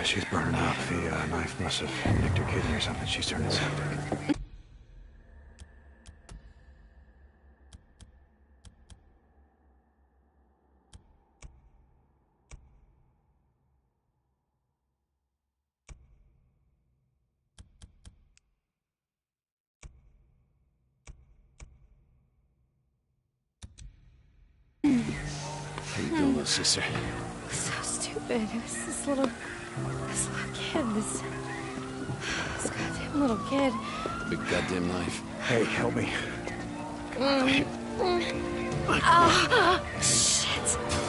she's burning out. The knife must have nicked her kidney or something. She's turning septic. How you doing, little sister? So stupid. It was this little kid, this goddamn little kid. Big goddamn knife. Hey, help me. Shit.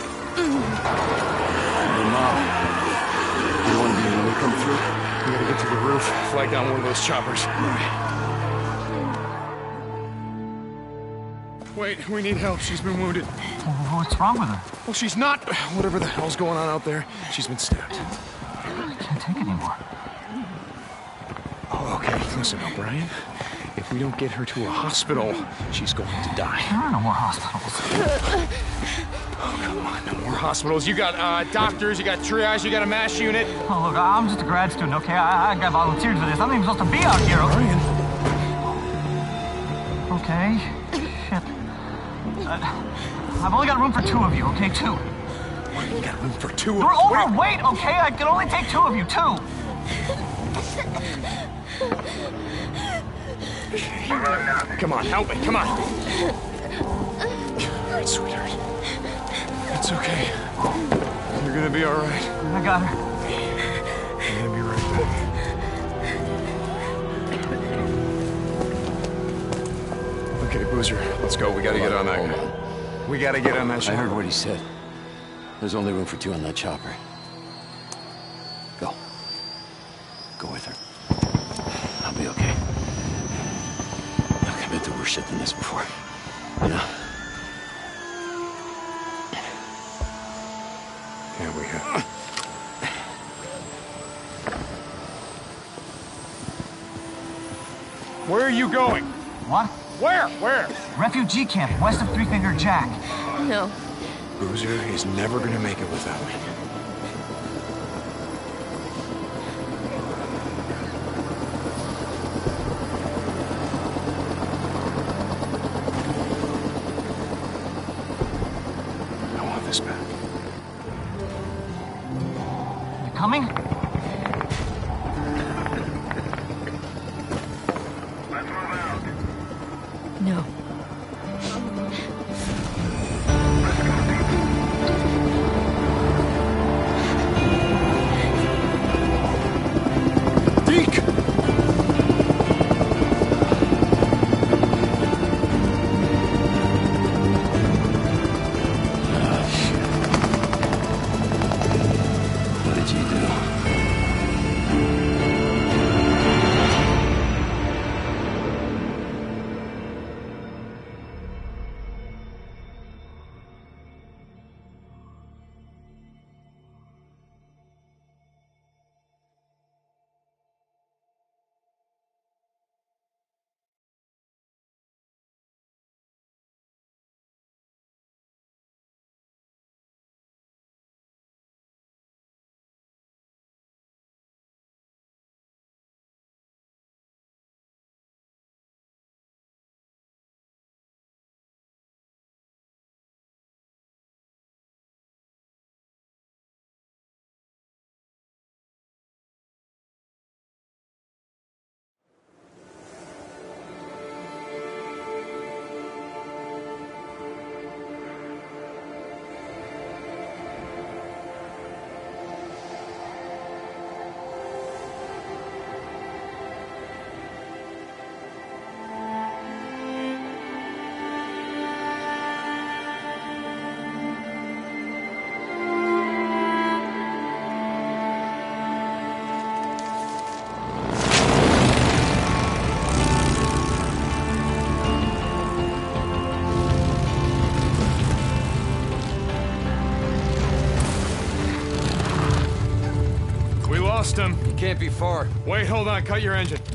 Hey, Mom. You want to be when we come through? We gotta get to the roof, flag down one of those choppers. All right. Wait, we need help. She's been wounded. What's wrong with her? Well, she's not. Whatever the hell's going on out there, she's been stabbed. I can't take it anymore. Oh, okay. Listen, O'Brien. If we don't get her to a hospital, she's going to die. There are no more hospitals. Oh, come on. No more hospitals. You got doctors, you got triage, you got a MASH unit. Oh, look, I'm just a grad student, okay? I got volunteered for this. I'm not even supposed to be out here. O'Brien. Okay. Shit. I've only got room for 2 of you, okay? 2. You got room for 2 of You're us. overweight, okay? I can only take 2 of you, 2. Come on, help me. Come on. All right, sweetheart. It's okay. You're gonna be all right. I got her. I'm gonna be right back. Okay, Boozer, let's go. We gotta get on that. Hold on. We gotta get on that ship. I heard what he said. There's only room for 2 on that chopper. Go. Go with her. I'll be okay. Look, I've been through worse shit than this before. You know? Yeah, we have. Where are you going? What? Where? Refugee camp, west of Three Finger Jack. No. Boozer is never gonna make it without me. I want this back. You coming? No. Deke! What did you do? Lost him. He can't be far. Wait, hold on. Cut your engine.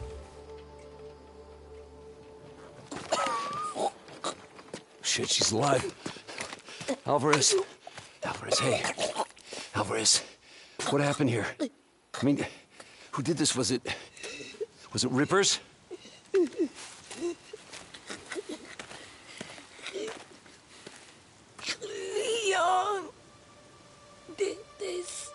Shit, she's alive. Alvarez. Alvarez, hey. Alvarez. What happened here? I mean, who did this? Was it Rippers? Leon did this.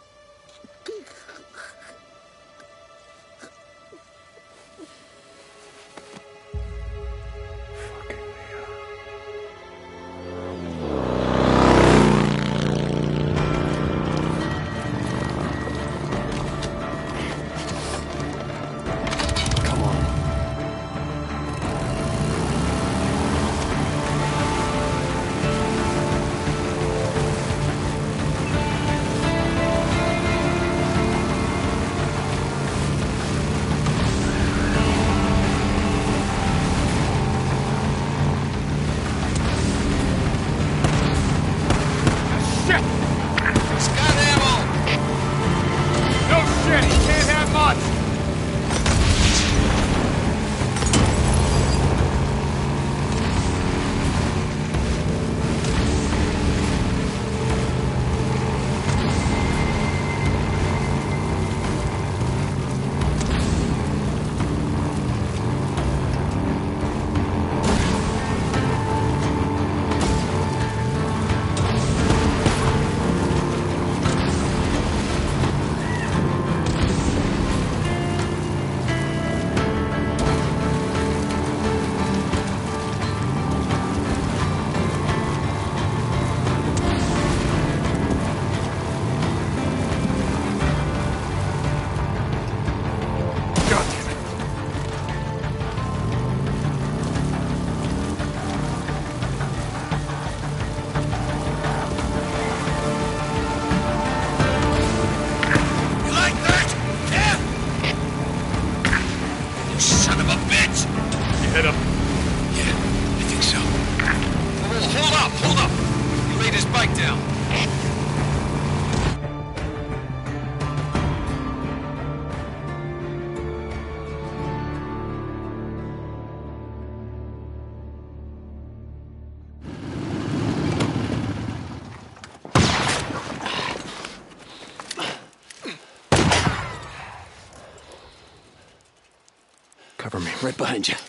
Cover me, right behind you.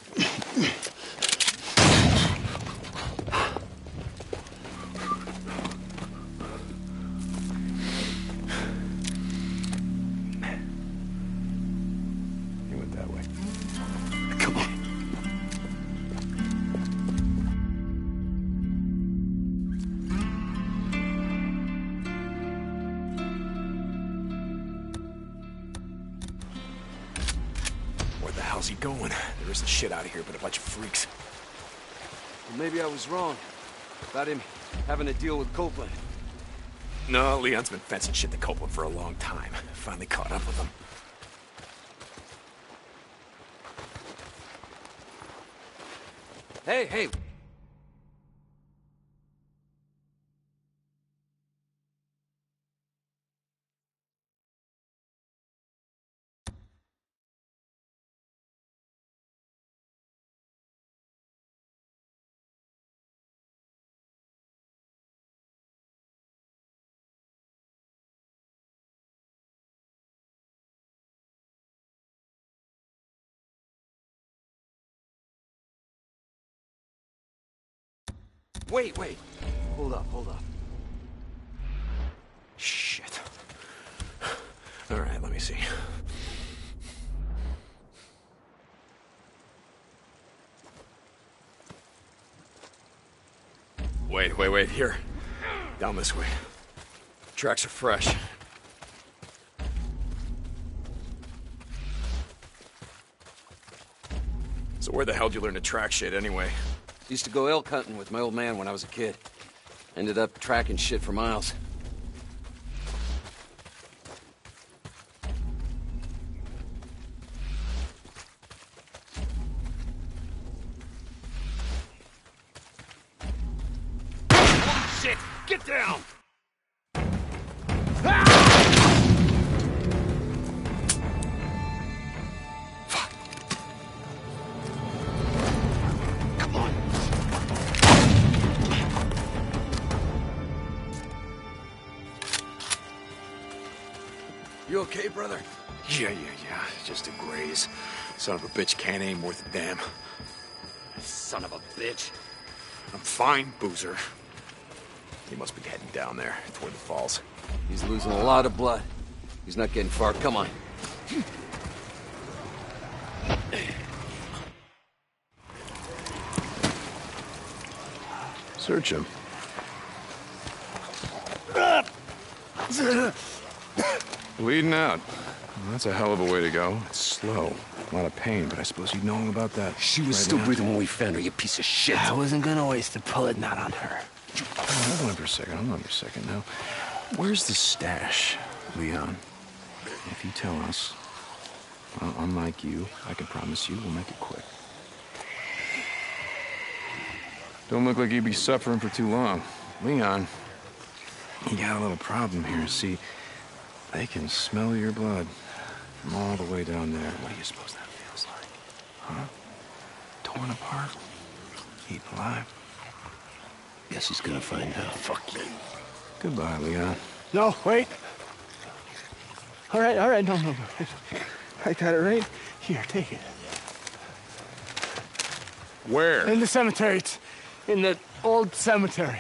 He went that way. Come on. How's he going? There isn't shit out of here but a bunch of freaks. Well, maybe I was wrong about him having to deal with Copeland. No, Leon's been fencing shit to Copeland for a long time. Finally caught up with him. Hey! Wait. Hold up. Shit. All right, let me see. Wait. Here. Down this way. Tracks are fresh. So where the hell did you learn to track shit anyway? Used to go elk hunting with my old man when I was a kid. Ended up tracking shit for miles. Shit! Get down! You okay, brother? Yeah. Just a graze. Son of a bitch can't aim worth a damn. Son of a bitch. I'm fine, Boozer. He must be heading down there, toward the falls. He's losing a lot of blood. He's not getting far. Come on. Search him. Bleeding out. Well, that's a hell of a way to go. It's slow. A lot of pain, but I suppose you'd know all about that. She was right still now. breathing when we found her, you piece of shit. I wasn't gonna waste a bullet, not on her. Hold on for a second now. Where's the stash, Leon? If you tell us, well, unlike you, I can promise you we'll make it quick. Don't look like you'd be suffering for too long. Leon, you got a little problem here. See, they can smell your blood from all the way down there. What do you suppose that feels like? Huh? Torn apart? Eaten alive? Guess he's gonna find out. Fuck you. Goodbye, Leon. No, wait. All right, no. I got it right here, take it. Where? In the cemetery, it's in the old cemetery.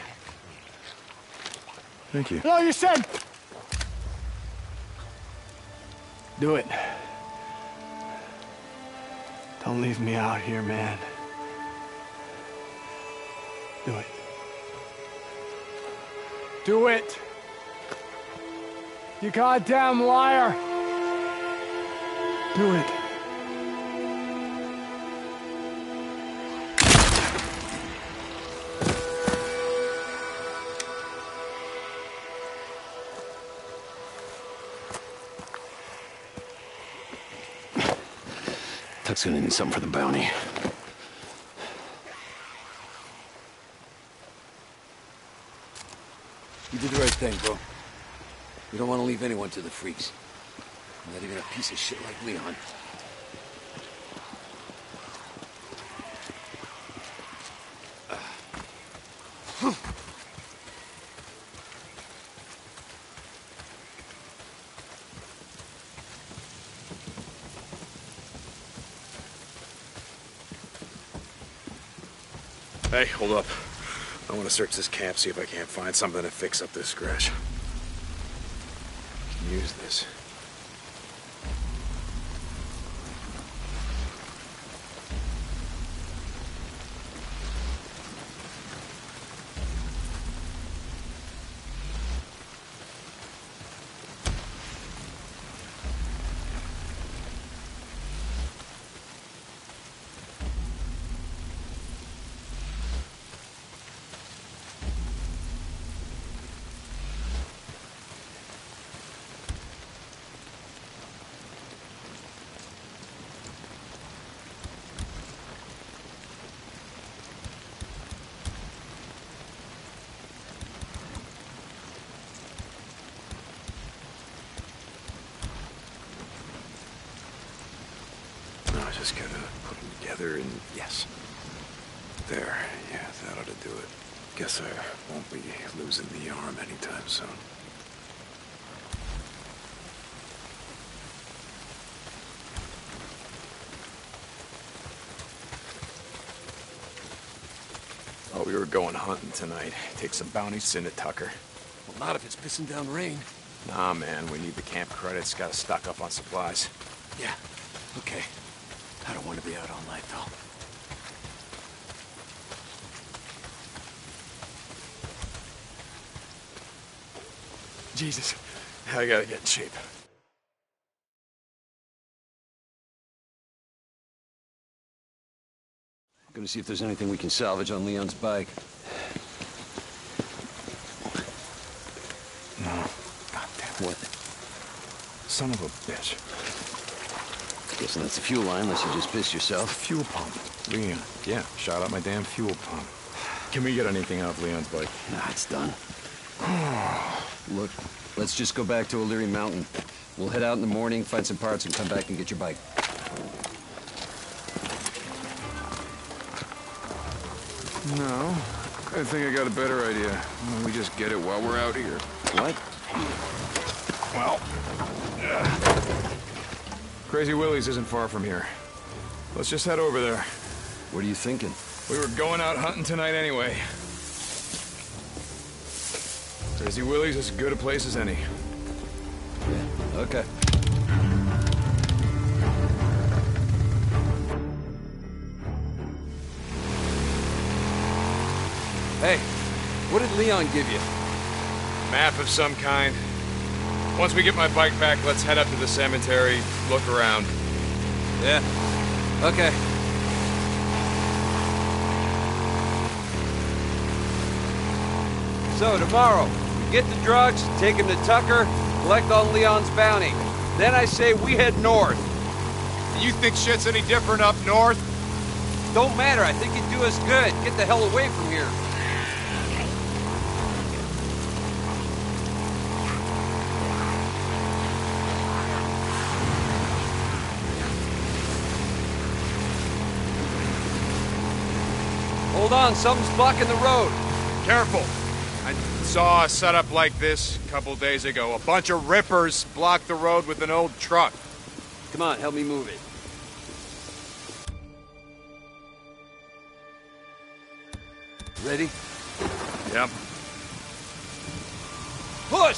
Thank you. No, you said. Do it. Don't leave me out here, man. Do it. Do it. You goddamn liar. Do it. Tuck's gonna need something for the bounty. You did the right thing, bro. You don't want to leave anyone to the freaks. Not even a piece of shit like Leon. Hey, hold up. I want to search this camp, see if I can't find something to fix up this scratch. Use this. Just gotta put them together and yes. There, yeah, that ought to do it. Guess I won't be losing the arm anytime soon. Oh, we were going hunting tonight. Take some bounties into Tucker. Well, not if it's pissing down rain. Nah, man, we need the camp credits. Gotta stock up on supplies. Yeah, okay. I don't want to be out all night, though. Jesus, I gotta get in shape. Gonna see if there's anything we can salvage on Leon's bike. No. God damn it. What? Son of a bitch. Guessing that's the fuel line, unless you just pissed yourself. Fuel pump. Leon. Yeah, shot out my damn fuel pump. Can we get anything off Leon's bike? Nah, it's done. Look, let's just go back to O'Leary Mountain. We'll head out in the morning, find some parts, and come back and get your bike. No. I think I got a better idea. We just get it while we're out here. What? Well, Crazy Willie's isn't far from here. Let's just head over there. What are you thinking? We were going out hunting tonight anyway. Crazy Willie's is as good a place as any. Yeah, okay. Hey, what did Leon give you? Map of some kind. Once we get my bike back, let's head up to the cemetery, look around. Yeah, okay. So, tomorrow, we get the drugs, take him to Tucker, collect on Leon's bounty. Then I say we head north. You think shit's any different up north? Don't matter, I think it'd do us good. Get the hell away from here. Hold on, something's blocking the road. Careful. I saw a setup like this a couple days ago. A bunch of rippers blocked the road with an old truck. Come on, help me move it. Ready? Yep. Push!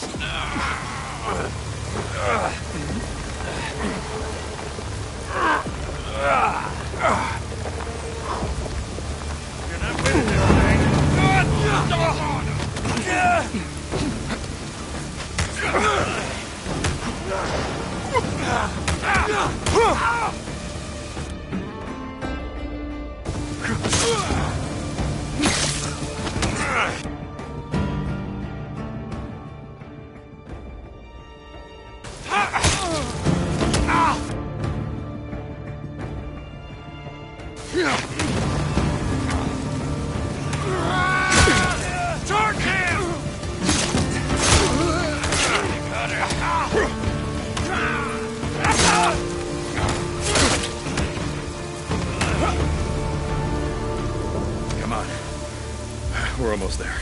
Come on. We're almost there.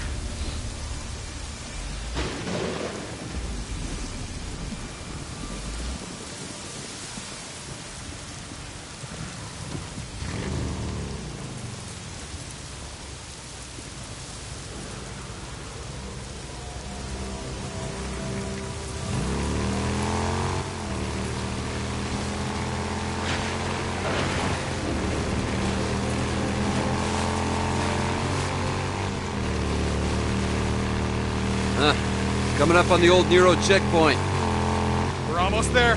Coming up on the old Nero checkpoint. We're almost there.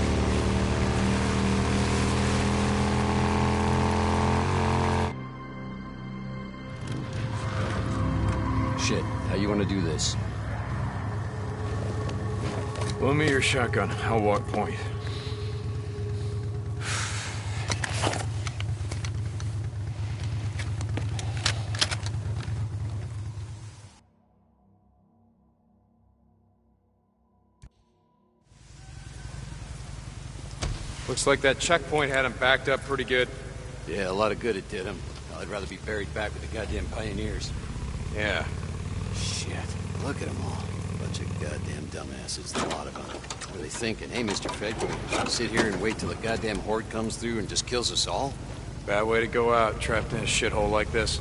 Shit, how you want to do this? Loan me your shotgun. I'll walk point. Looks like that checkpoint had him backed up pretty good. Yeah, a lot of good it did him. I'd rather be buried back with the goddamn pioneers. Yeah. Shit, look at them all. Bunch of goddamn dumbasses, the lot of them. What are they thinking? Hey, Mr. Fed, can we sit here and wait till the goddamn horde comes through and just kills us all? Bad way to go out, trapped in a shithole like this.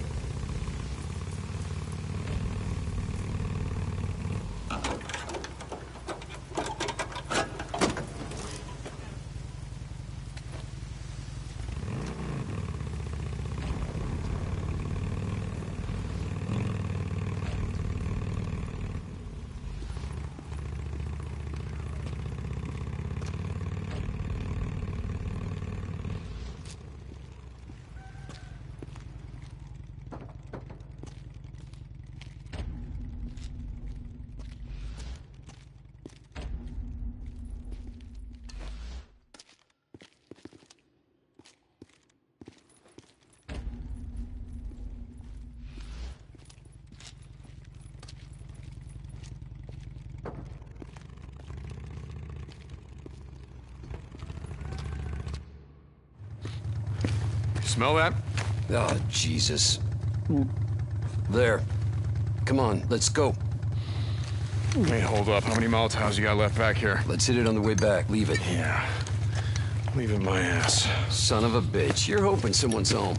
Smell that? Oh, Jesus. There. Come on, let's go. Hey, hold up. How many Molotovs you got left back here? Let's hit it on the way back. Leave it. Yeah. Leave it my ass. Son of a bitch. You're hoping someone's home.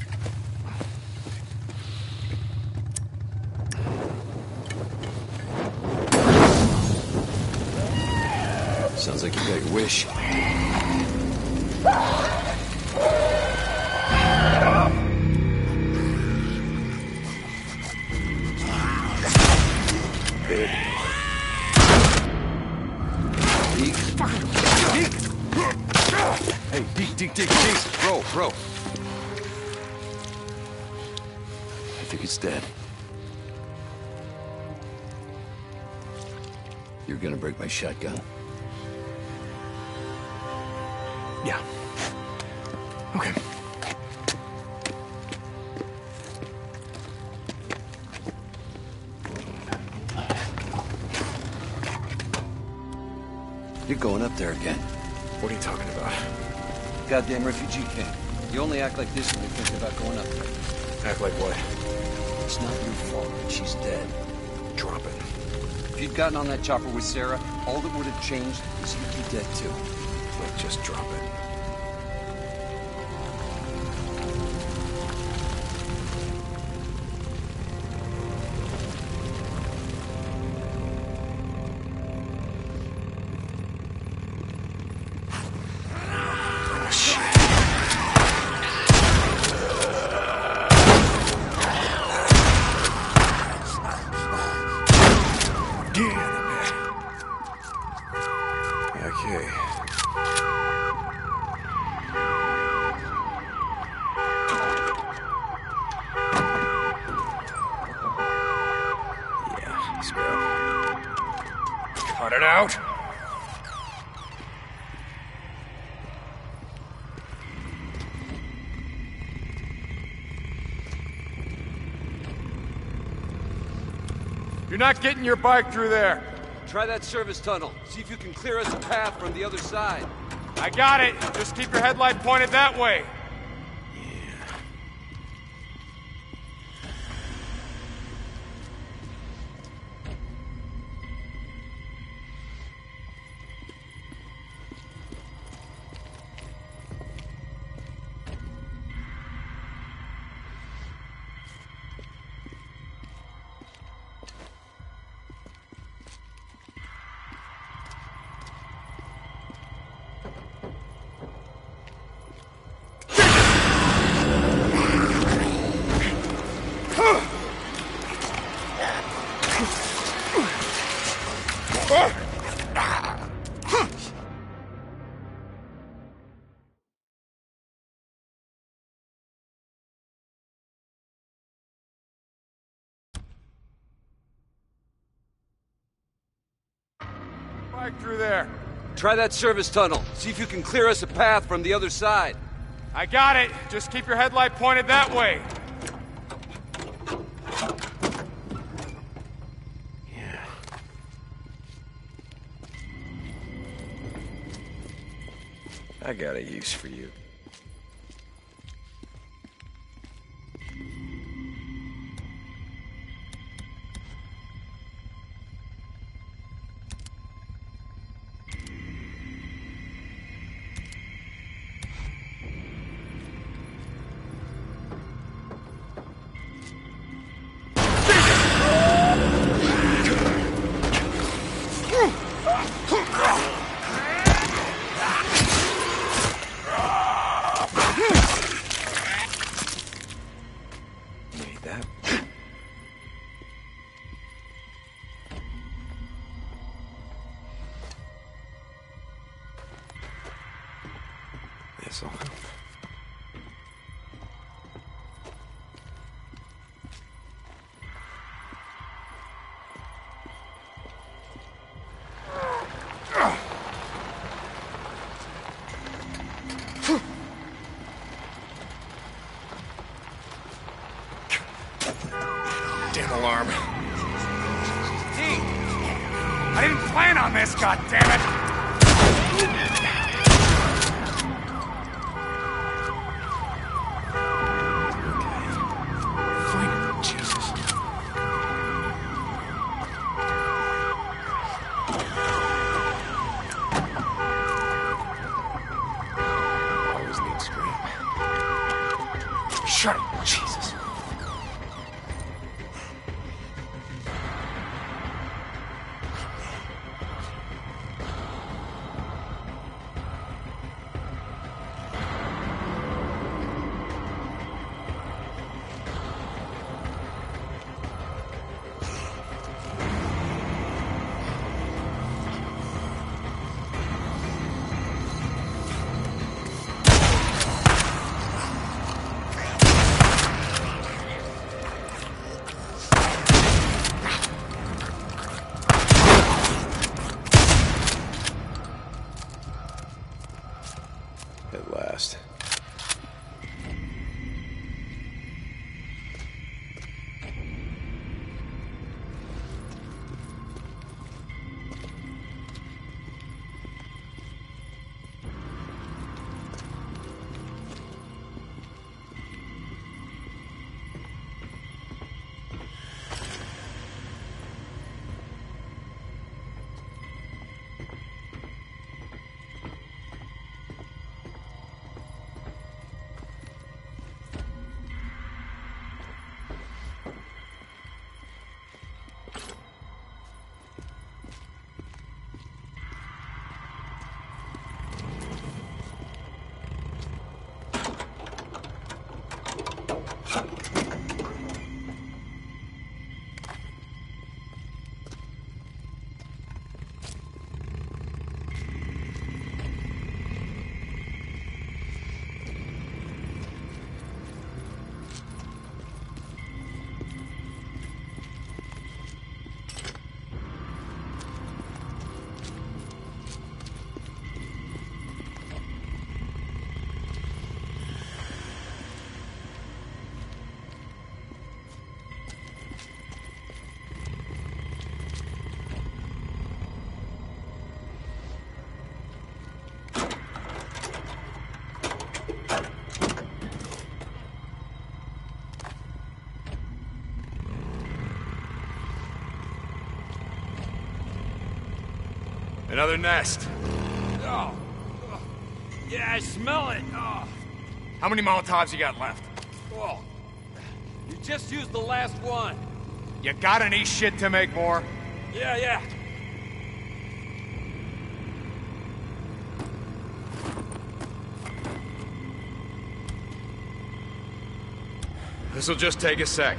Sounds like you got your wish. Good. Deke. Deke! Hey, Deke. Bro. I think it's dead. You're gonna break my shotgun. Yeah. Okay. You're going up there again. What are you talking about? Goddamn refugee camp. You only act like this when you think about going up there. Act like what? It's not your fault that she's dead. Drop it. If you'd gotten on that chopper with Sarah, all that would have changed is you'd be dead too. Like, just drop it. Okay. Yeah, let's go. Cut it out! You're not getting your bike through there. Try that service tunnel. See if you can clear us a path from the other side. I got it. Just keep your headlight pointed that way. Bike through there. Try that service tunnel. See if you can clear us a path from the other side. I got it. Just keep your headlight pointed that way. Yeah. I got a use for you. Need that. This'll help. Damn alarm. Deke! I didn't plan on this, goddammit! Fine, Jesus. Shut up. Jesus. At last. Another nest. Oh. Yeah, I smell it. Oh. How many Molotovs you got left? Oh. You just used the last one. You got any shit to make more? Yeah. This'll just take a sec.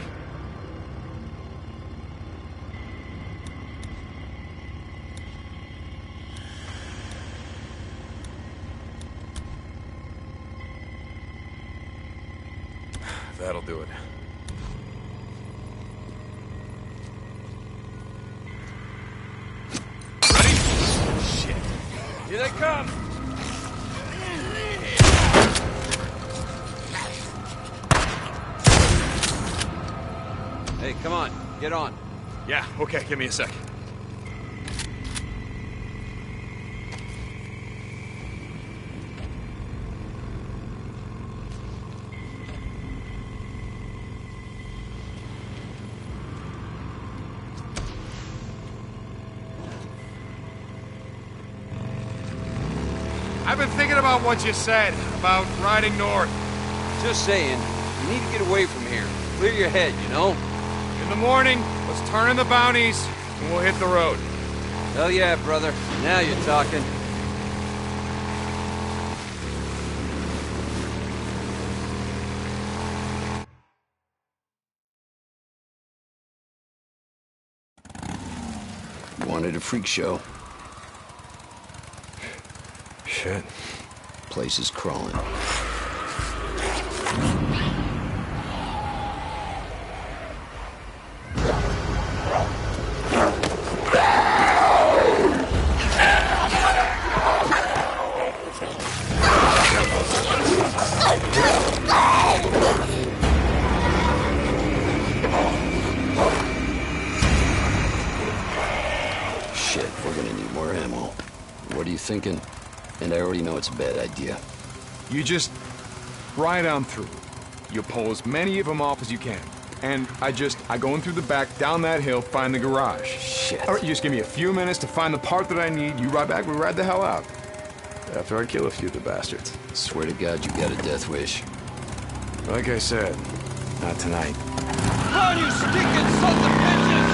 That'll do it. Ready? Shit. Here they come. Hey, come on. Get on. Yeah, okay, give me a sec. I've been thinking about what you said about riding north. Just saying, you need to get away from here. Clear your head, you know? In the morning, let's turn in the bounties, and we'll hit the road. Hell yeah, brother. Now you're talking. Wanted a freak show. Shit. Place is crawling. Shit, we're gonna need more ammo. What are you thinking? And I already know it's a bad idea. You just ride on through. You pull as many of them off as you can. And I go in through the back, down that hill, find the garage. Shit. All right, you just give me a few minutes to find the part that I need. You ride back, we ride the hell out. After I kill a few of the bastards. Swear to God you got a death wish. Like I said, not tonight. Come on, you stinking sons of bitches!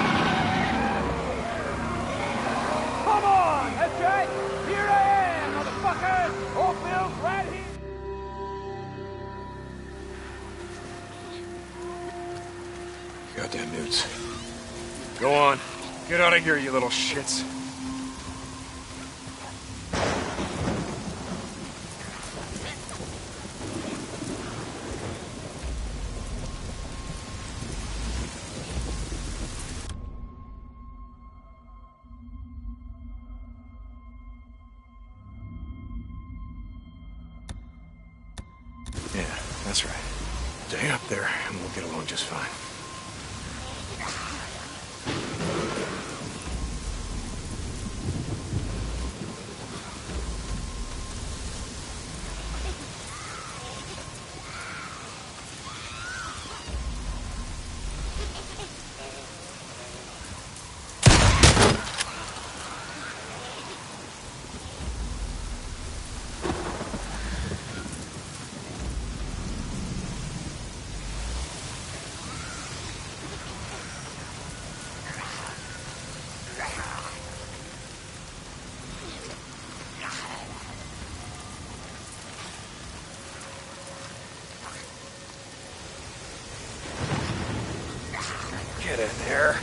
Come on! That's right! Here I am, motherfuckers! Oakville's right here! Goddamn newts. Go on. Get out of here, you little shits. Yeah, that's right. Stay up there, and we'll get along just fine. Get in there.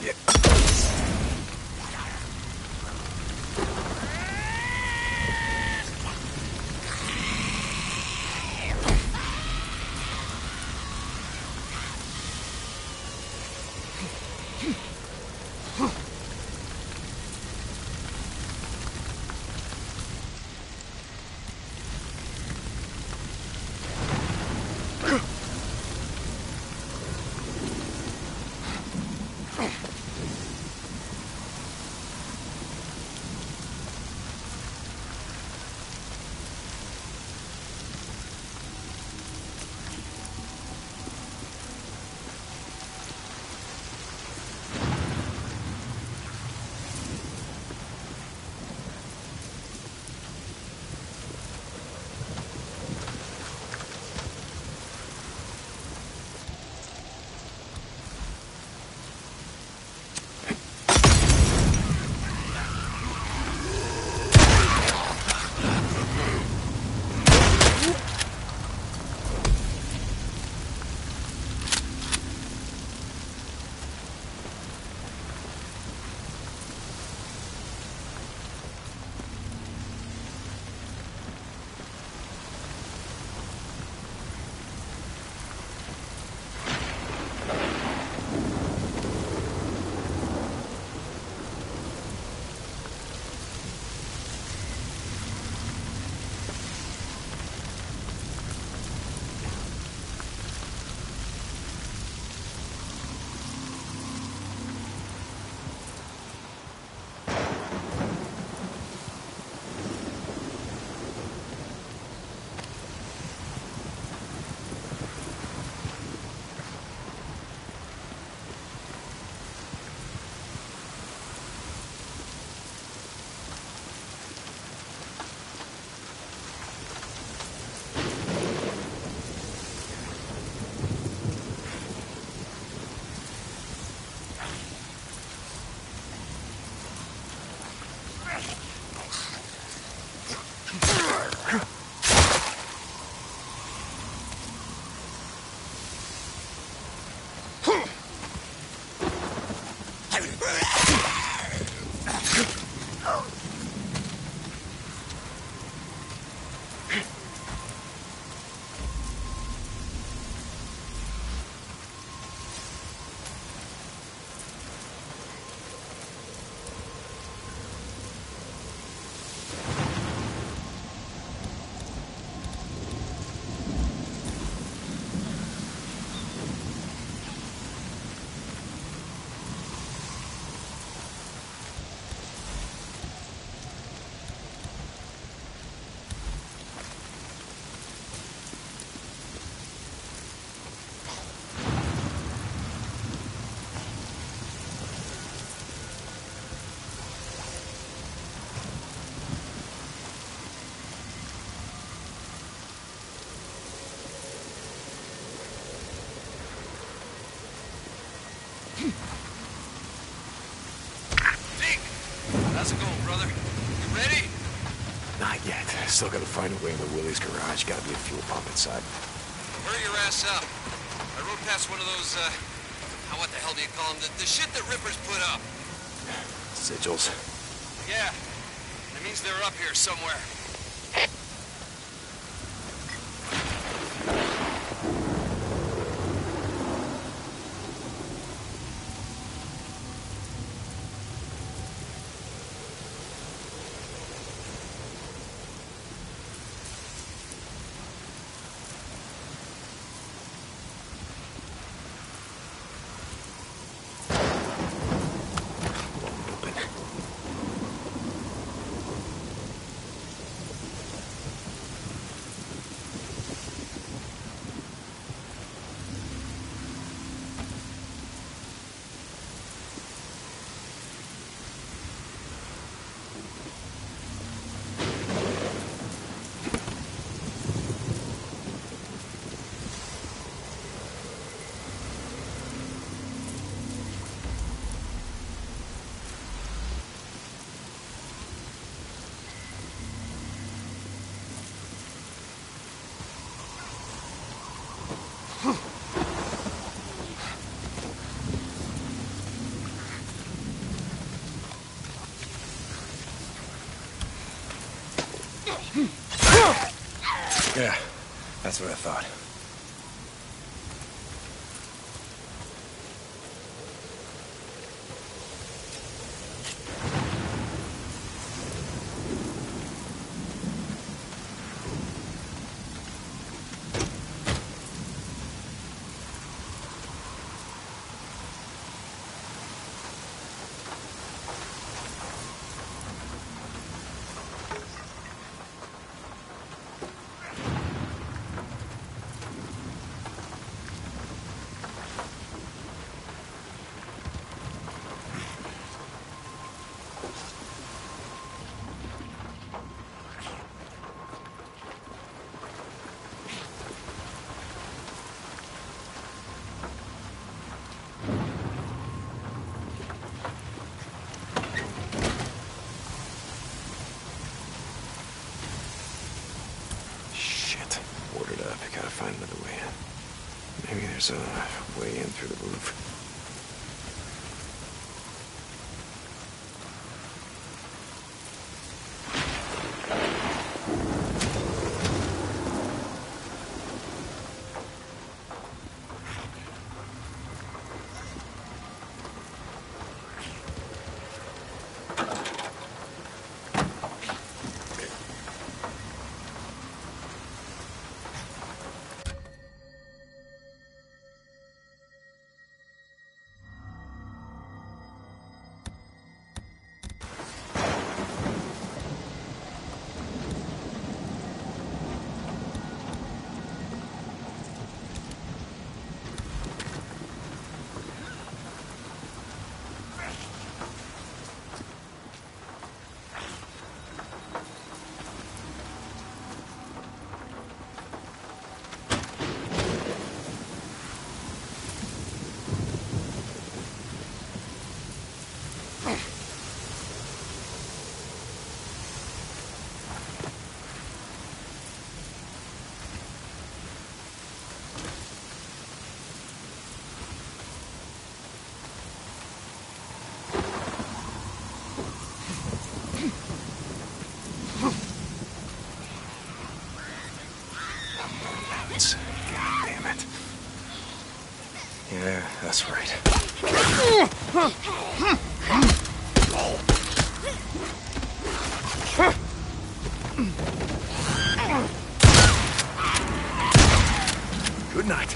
How's it going, brother? You ready? Not yet. Still gotta find a way into Willie's garage. Gotta be a fuel pump inside. Hurry your ass up. I rode past one of those, what the hell do you call them? The shit that Rippers put up. Sigils. Yeah. That means they're up here somewhere. Yeah, that's what I thought. Find another way in. Maybe there's a way in through the roof. God damn it. Yeah, that's right. Good night.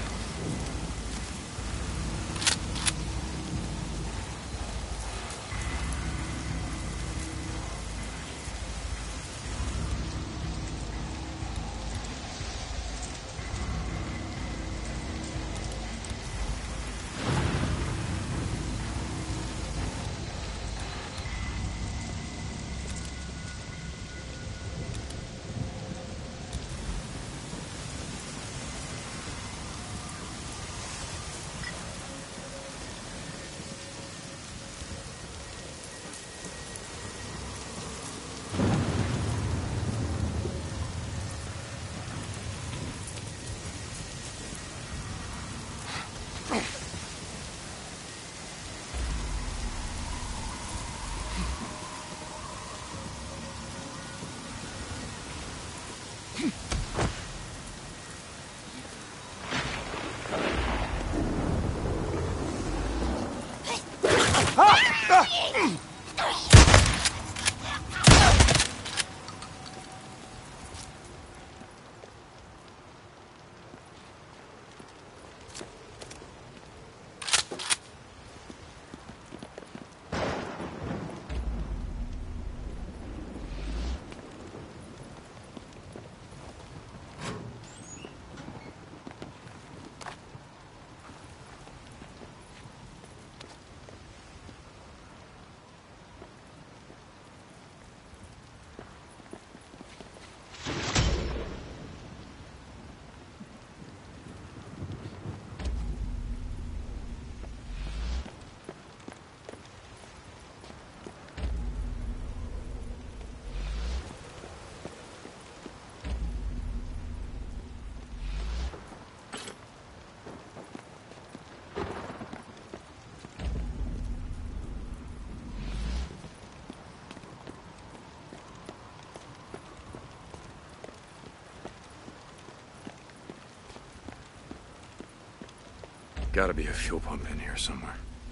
Gotta be a fuel pump in here somewhere.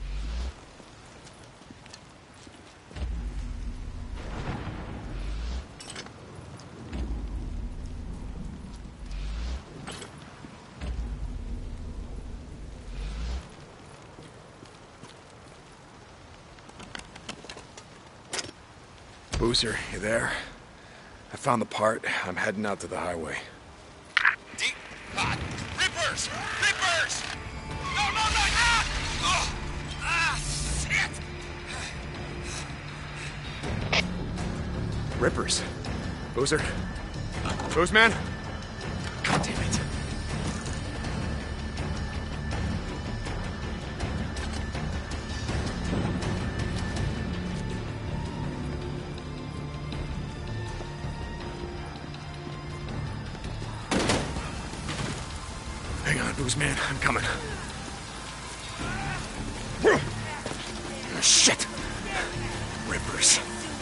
Boozer, you there? I found the part. I'm heading out to the highway. Rippers! Rippers! No, no, no! Ah! Oh! Ah, shit! Rippers? Boozer? Boozman? God damn it. Hang on, Boozman. I'm coming. Oh, shit! Rippers.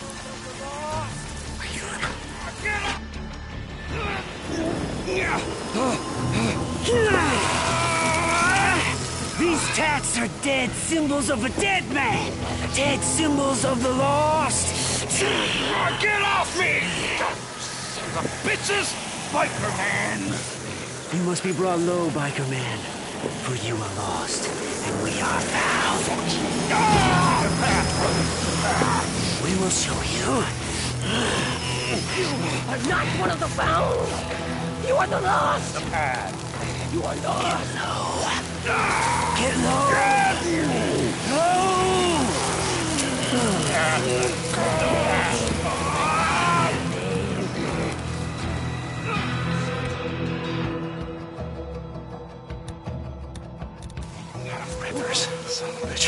I hear him. These tats are dead symbols of a dead man. Dead symbols of the lost. Get off me! The bitches! Biker man! You must be brought low, biker man. For you are lost, and we are found. We will show you. You are not one of the found. You are the lost. You are lost. Get low. Rippers, son of a bitch.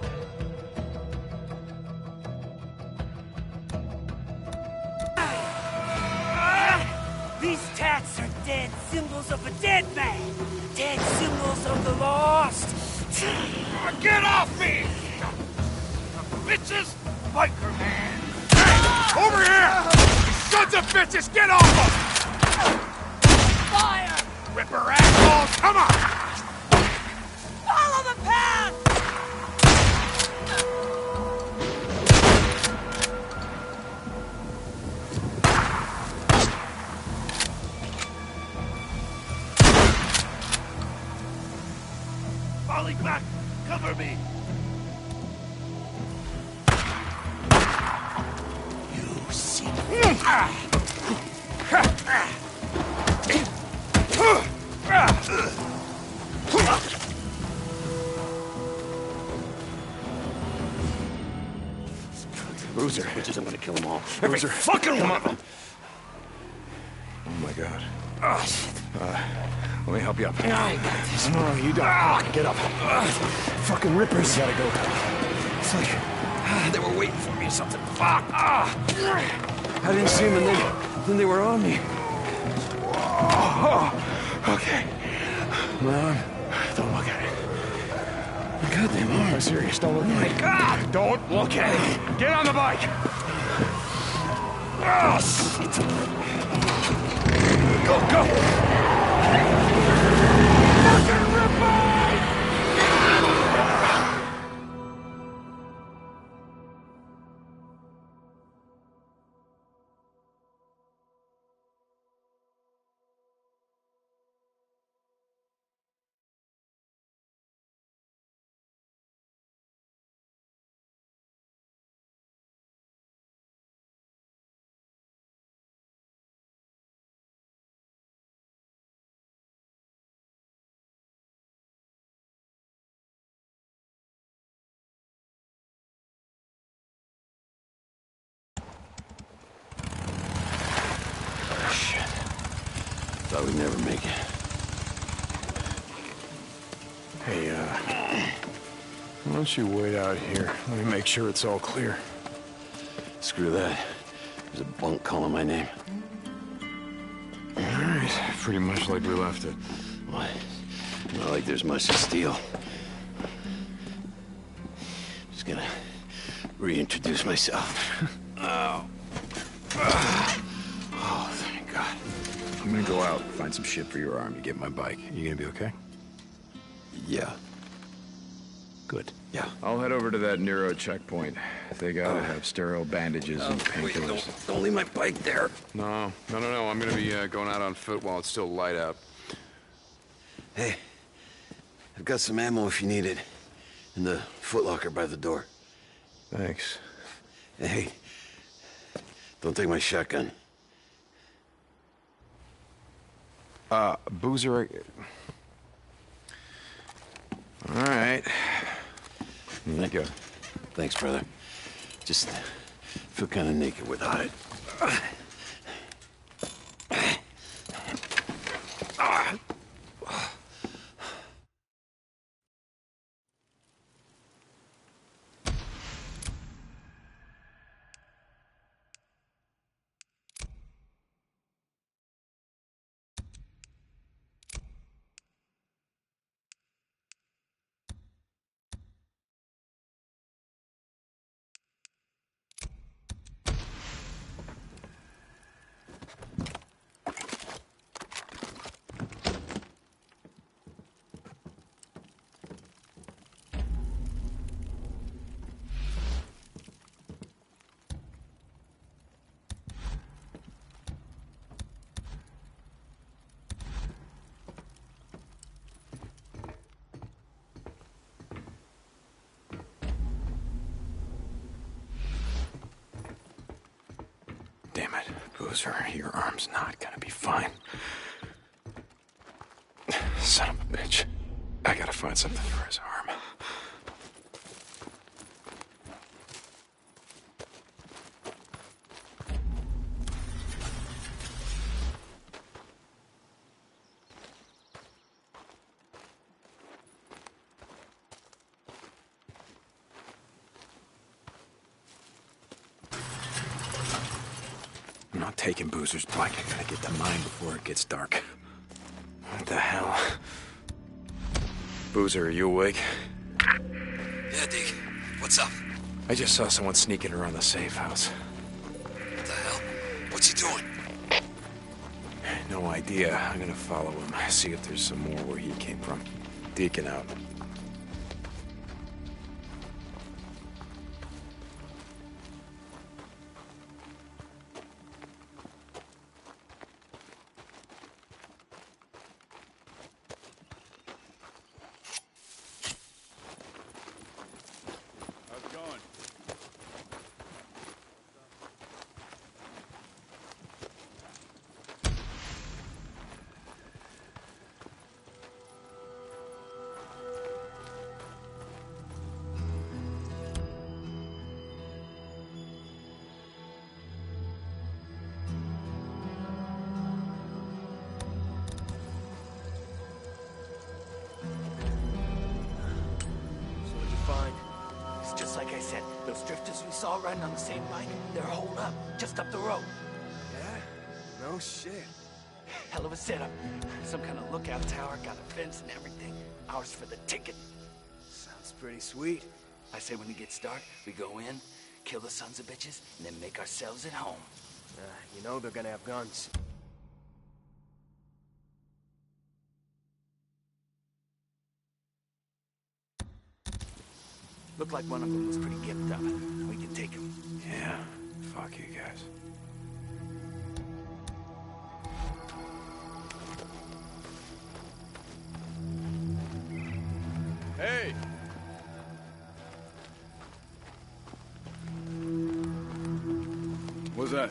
These tats are dead symbols of a dead man. Dead symbols of the lost. Get off me! The bitches! Biker man! Over here! Sons of bitches, get off them! Fire! Ripper assholes, come on! Follow the path! Falling back! Cover me! You see. Boozer. Bitches, I'm gonna kill them all. Boozer. Fucking one of them! Oh my god. Oh, shit. Let me help you up. I got this. No, you don't. Get up. Fucking rippers. Gotta go. It's like they were waiting for me or something. Fuck! I didn't see them and then they were on me. Oh, okay. My arm. Don't look at it. My goddamn arm. I'm serious. Don't look at it. God! Don't look at it! Get on the bike! Oh, shit! Go, go! Fucking Ripper! Thought we'd never make it. Hey, why don't you wait out here? Let me make sure it's all clear. Screw that. There's a bunk calling my name. All right. Pretty much like we left it. What? Not like there's much to steal. Just gonna reintroduce myself. Oh, thank God. I'm gonna go out, find some shit for your arm. You get my bike. You gonna be okay? Yeah. Good. Yeah. I'll head over to that Nero checkpoint. They gotta have sterile bandages and Wait, painkillers. don't leave my bike there. No. I'm gonna be going out on foot while it's still light out. Hey, I've got some ammo if you need it. In the footlocker by the door. Thanks. Hey, don't take my shotgun. Boozer... All right. Here you go. Thanks, brother. Just feel kind of naked without it. Damn it, Boozer, your arm's not gonna be fine. Son of a bitch. I gotta find something for his arm. I'm not taking Boozer's bike. I gotta get to mine before it gets dark. What the hell? Boozer, are you awake? Yeah, Deke. What's up? I just saw someone sneaking around the safe house. What the hell? What's he doing? No idea. I'm gonna follow him, see if there's some more where he came from. Deacon out. How's it going? So what'd you find? It's just like I said. Those drifters we saw riding on the same bike, they're holed up, just up the road. Yeah? No shit. Hell of a setup. Some kind of lookout tower, got a fence and everything. Ours for the ticket. Sounds pretty sweet. I say when it gets dark, we go in, kill the sons of bitches, and then make ourselves at home. You know they're gonna have guns. Looked like one of them was pretty gimped up. We can take him. Yeah, fuck you guys. Hey! What's that?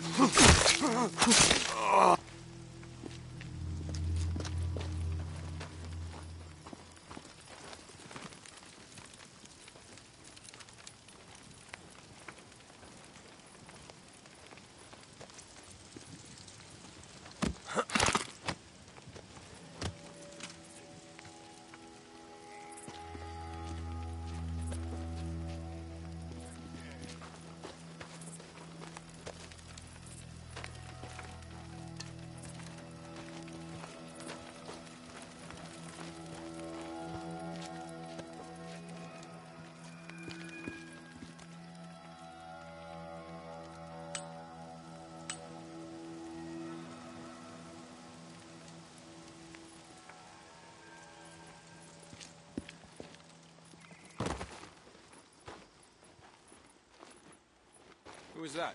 was that?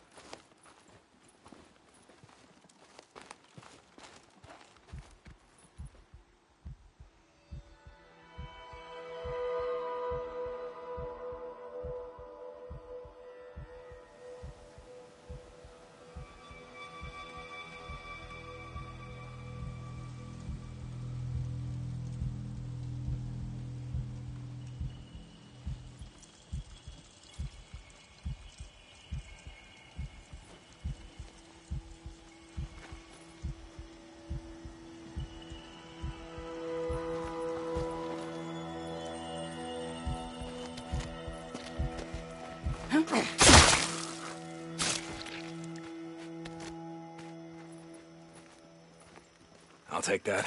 I'll take that.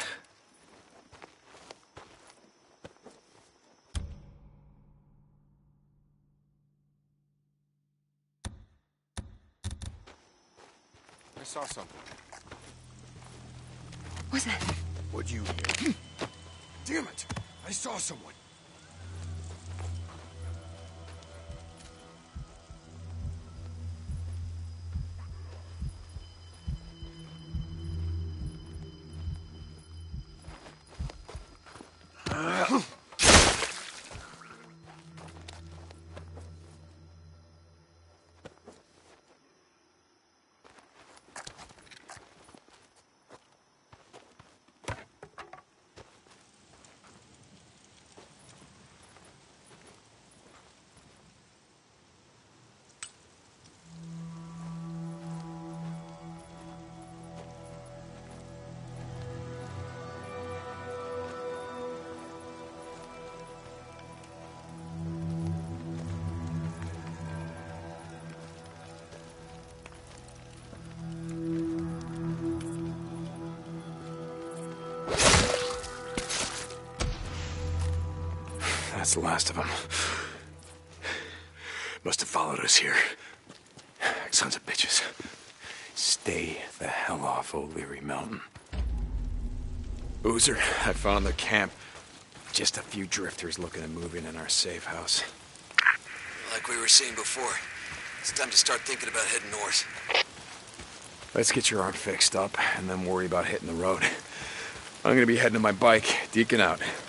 I saw something. What's that? What'd you hear? Damn it! I saw someone. That's the last of them. Must have followed us here. Sons of bitches. Stay the hell off O'Leary Mountain. Boozer, I found their camp. Just a few drifters looking to move in our safe house. Like we were saying before, it's time to start thinking about heading north. Let's get your arm fixed up and then worry about hitting the road. I'm gonna be heading to my bike. Deacon out.